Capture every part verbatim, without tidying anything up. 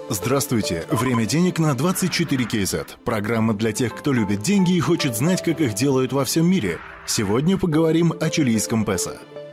Здравствуйте! Время денег на двадцать четыре кей зет. Программа для тех, кто любит деньги и хочет знать, как их делают во всем мире. Сегодня поговорим о чилийском песо.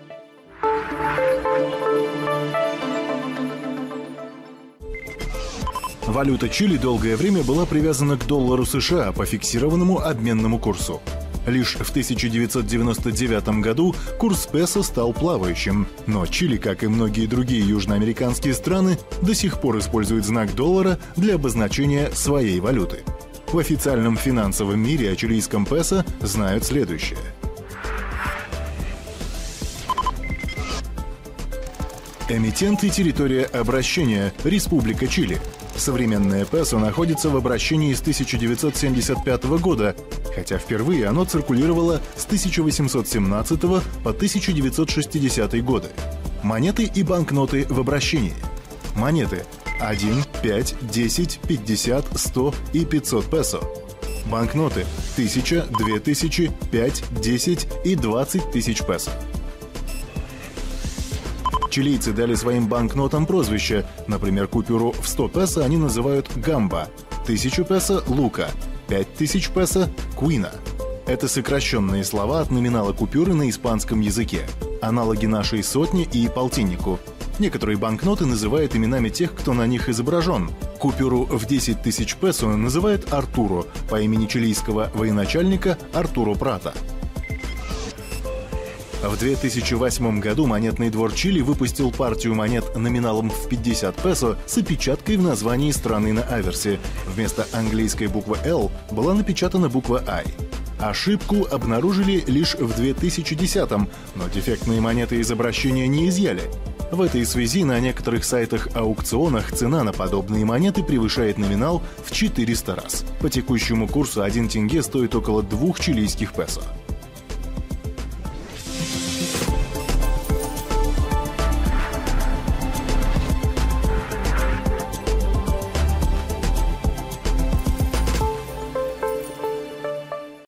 Валюта Чили долгое время была привязана к доллару США по фиксированному обменному курсу. Лишь в тысяча девятьсот девяносто девятом году курс песо стал плавающим, но Чили, как и многие другие южноамериканские страны, до сих пор использует знак доллара для обозначения своей валюты. В официальном финансовом мире о чилийском песо знают следующее. Эмитент и территория обращения – Республика Чили. Современное песо находится в обращении с тысяча девятьсот семьдесят пятого года, хотя впервые оно циркулировало с тысяча восемьсот семнадцатого по тысяча девятьсот шестидесятые годы. Монеты и банкноты в обращении. Монеты один, пять, десять, пятьдесят, сто и пятьсот песо. Банкноты тысяча, две тысячи, пять, десять и двадцать тысяч песо. Чилийцы дали своим банкнотам прозвище. Например, купюру в сто песо они называют «гамба», тысячу песо – «лука», пять тысяч песо – «куина». Это сокращенные слова от номинала купюры на испанском языке, аналоги нашей сотни и полтиннику. Некоторые банкноты называют именами тех, кто на них изображен. Купюру в десять тысяч песо называют «Артуро» по имени чилийского военачальника Артуро Прата. В две тысячи восьмом году монетный двор Чили выпустил партию монет номиналом в пятьдесят песо с опечаткой в названии страны на аверсе. Вместо английской буквы «Л» была напечатана буква «I». Ошибку обнаружили лишь в две тысячи десятом, но дефектные монеты из обращения не изъяли. В этой связи на некоторых сайтах-аукционах цена на подобные монеты превышает номинал в четыреста раз. По текущему курсу один тенге стоит около двух чилийских песо.